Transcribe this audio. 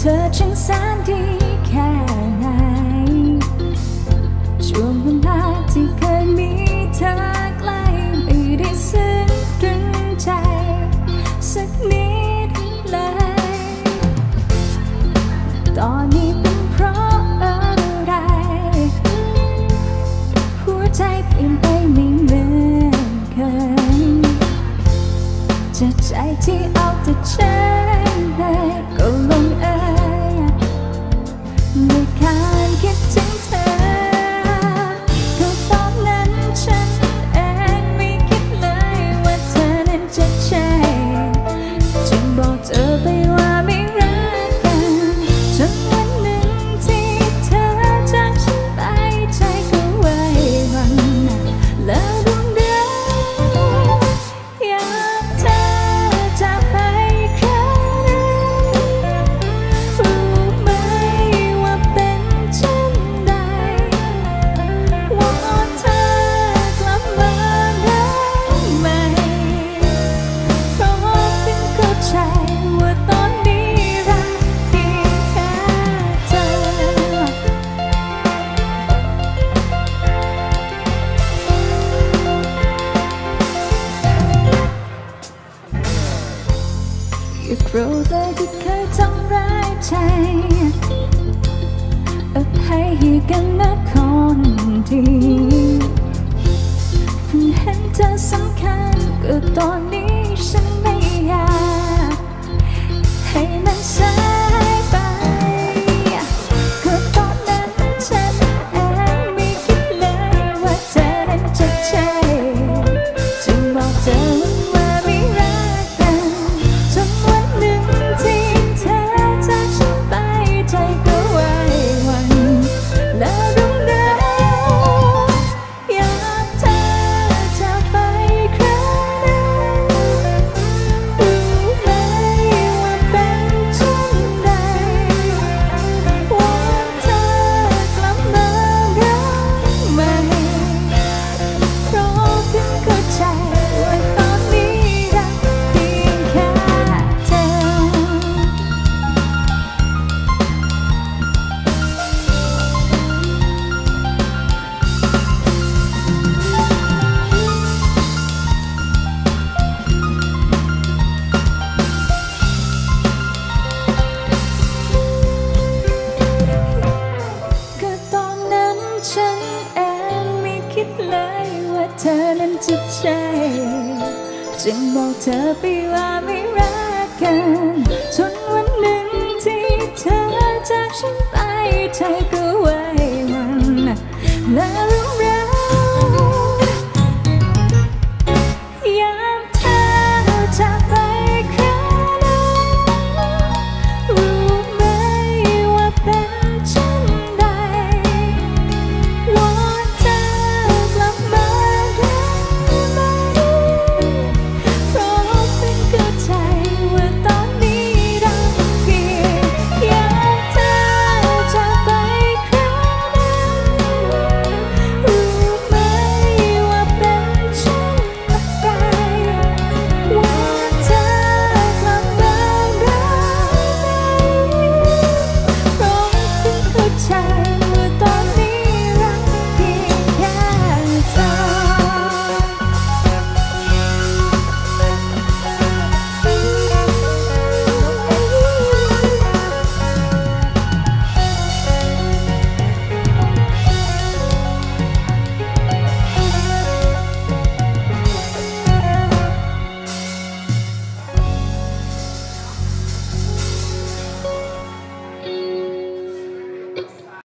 ธอช่างแสนดีแค่ไหนช่วงเวลาที่เคยมีเธอใกล้ไม่ได้ซึ้งตรึงใจสักนิดเลยตอนนี้เป็นเพราะอะไรหัวใจเปลี่ยนไปไม่เหมือนเคยจะใจที่เอาแต่ใจเลยก็ลงเอยด้วยการคิดถึงเธอก็ตอนนั้นฉันเองไม่คิดเลยว่าเธอนั้นจะใช่จึงบอกเธอไปว่าไม่รักกันจนวันหนึ่งที่เธอจากฉันไปใจก็ไหวหวั่นแล้วดวงดาวอยากเธอจะไปครั้งนั้นรู้ไหมว่าเป็นเช่นใดวอนเธอกลับมาได้ไหมเพราะเพิ่งเข้าใจว่าตอนนี้รักเพียงแค่เธออย่าโกรธเลยที่เคยทำร้ายใจอภัยให้กันนะคนดีเพิ่งเห็นเธอสำคัญก็ตอนนี้ฉันไม่อยากให้มันสายไปก็ตอนนั้นฉันเองไม่คิดเลยว่าเธอนั้นจะใช่จึงบอกเธอว่าไม่รักกันจนวันหนึ่งที่เธอจากฉันไปใจก็ไหวหวั่นแล้วดวงดาวอยากเธอจะไปครั้งนั้นรู้ไหมว่าเป็นเช่นใดวอนเธอกลับมารักใหม่เพราะเพิ่งเข้าใจว่าตอนนี้รักเพียงแค่เธอก็ตอนนั้นฉันเองไม่คิดเลยว่าเธอนั้นจะใช่จึงบอกเธอไปว่าไม่รักกันจน